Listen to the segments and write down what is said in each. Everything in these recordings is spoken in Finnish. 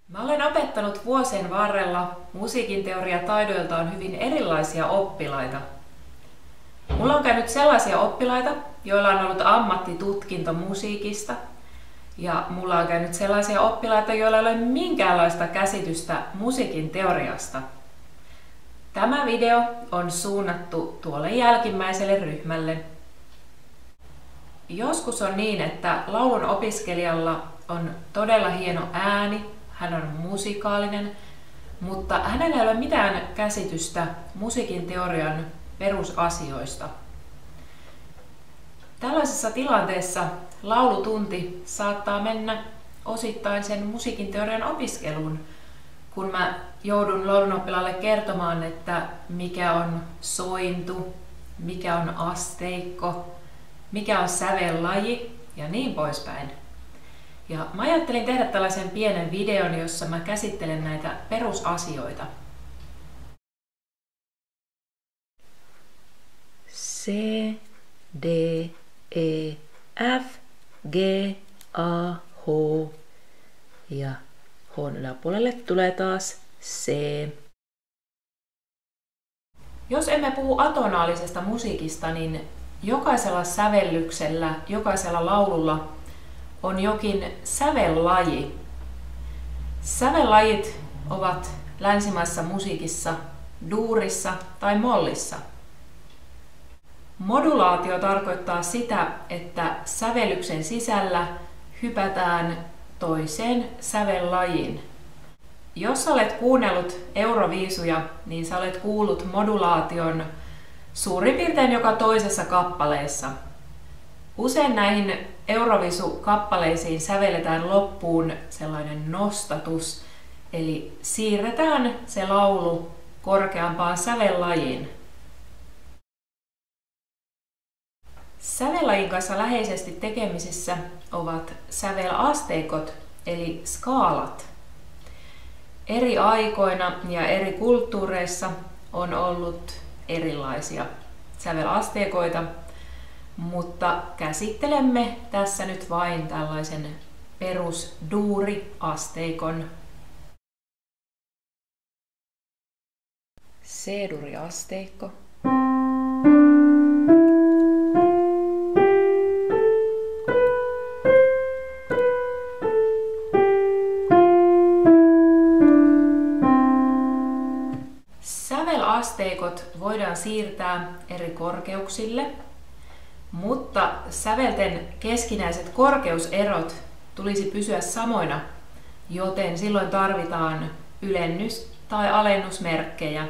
Mä olen opettanut vuosien varrella musiikin teoriataidoiltaan hyvin erilaisia oppilaita. Mulla on käynyt sellaisia oppilaita, joilla on ollut ammattitutkinto musiikista, ja mulla on käynyt sellaisia oppilaita, joilla ei ole minkäänlaista käsitystä musiikin teoriasta. Tämä video on suunnattu tuolle jälkimmäiselle ryhmälle. Joskus on niin, että laulun opiskelijalla on todella hieno ääni, hän on musikaalinen, mutta hänellä ei ole mitään käsitystä musiikin teorian perusasioista. Tällaisessa tilanteessa laulutunti saattaa mennä osittain sen musiikin teorian opiskeluun, kun mä joudun laulunoppilaalle kertomaan, että mikä on sointu, mikä on asteikko, mikä on sävellaji ja niin poispäin. Ja mä ajattelin tehdä tällaisen pienen videon, jossa mä käsittelen näitä perusasioita. C, D, E, F, G, A, H ja H:n yläpuolelle tulee taas C. Jos emme puhu atonaalisesta musiikista, niin jokaisella sävellyksellä, jokaisella laululla on jokin sävellaji. Sävellajit ovat länsimaisessa musiikissa duurissa tai mollissa. Modulaatio tarkoittaa sitä, että sävellyksen sisällä hypätään toiseen sävellajiin. Jos olet kuunnellut Euroviisuja, niin sä olet kuullut modulaation suurin piirtein joka toisessa kappaleessa. Usein näihin Eurovisu-kappaleisiin sävelletään loppuun sellainen nostatus, eli siirretään se laulu korkeampaan sävellajiin. Sävellajin kanssa läheisesti tekemisissä ovat sävelasteikot, eli skaalat. Eri aikoina ja eri kulttuureissa on ollut erilaisia sävelasteikoita, mutta käsittelemme tässä nyt vain tällaisen perusduuriasteikon. C-duuriasteikko. Sävelasteikot voidaan siirtää eri korkeuksille, mutta sävelten keskinäiset korkeuserot tulisi pysyä samoina, joten silloin tarvitaan ylennys- tai alennusmerkkejä.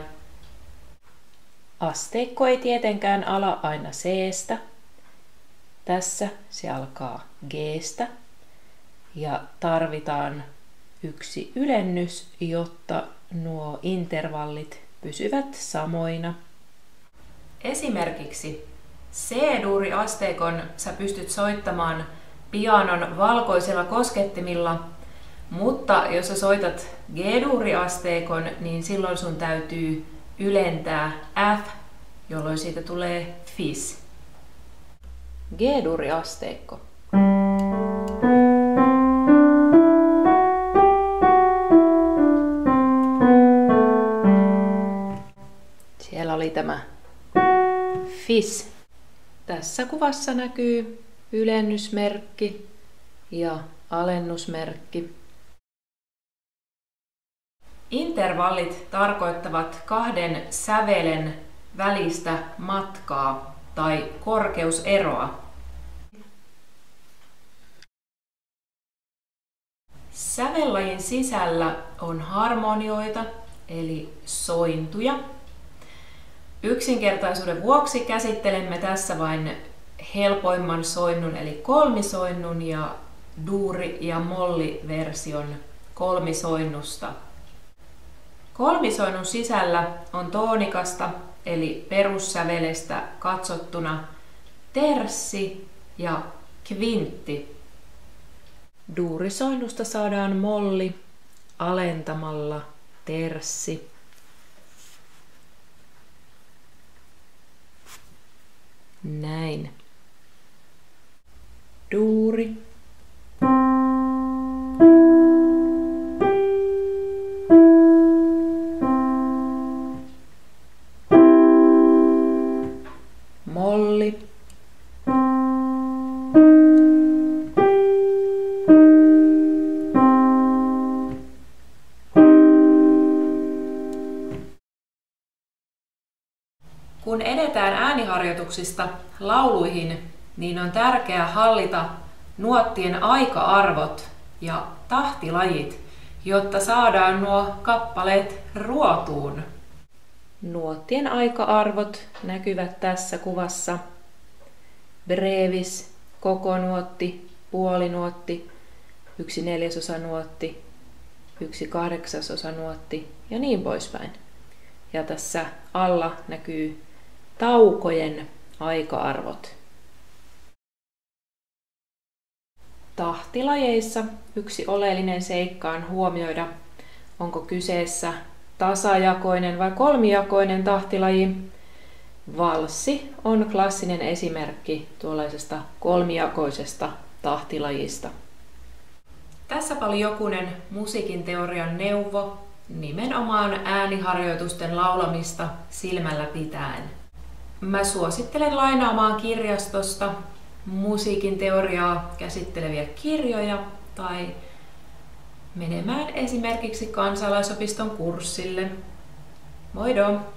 Asteikko ei tietenkään ala aina C:stä. Tässä se alkaa G:stä ja tarvitaan yksi ylennys, jotta nuo intervallit pysyvät samoina. Esimerkiksi C-duuriasteikon sä pystyt soittamaan pianon valkoisilla koskettimilla, mutta jos sä soitat G-duuriasteikon, niin silloin sun täytyy ylentää F, jolloin siitä tulee fis. G-duuriasteikko. Siellä oli tämä fis. Tässä kuvassa näkyy ylennysmerkki ja alennusmerkki. Intervallit tarkoittavat kahden sävelen välistä matkaa tai korkeuseroa. Sävellajin sisällä on harmonioita eli sointuja. Yksinkertaisuuden vuoksi käsittelemme tässä vain helpoimman soinnun eli kolmisoinnun ja duuri- ja molliversion kolmisoinnusta. Kolmisoinnun sisällä on toonikasta eli perussävelestä katsottuna terssi ja kvintti. Duurisoinnusta saadaan molli alentamalla terssi. Näin. Duuri. ääniharjoituksista lauluihin, niin on tärkeää hallita nuottien aika-arvot ja tahtilajit, jotta saadaan nuo kappaleet ruotuun. Nuottien aika-arvot näkyvät tässä kuvassa. Brevis, kokonuotti, puolinuotti, 1/4 nuotti, 1/8 nuotti ja niin poispäin. Ja tässä alla näkyy taukojen aika-arvot. Tahtilajeissa yksi oleellinen seikka on huomioida, onko kyseessä tasajakoinen vai kolmijakoinen tahtilaji. Valssi on klassinen esimerkki tuollaisesta kolmijakoisesta tahtilajista. Tässä oli jokunen musiikin teorian neuvo nimenomaan ääniharjoitusten laulamista silmällä pitäen. Mä suosittelen lainaamaan kirjastosta musiikin teoriaa käsitteleviä kirjoja tai menemään esimerkiksi kansalaisopiston kurssille. Moido!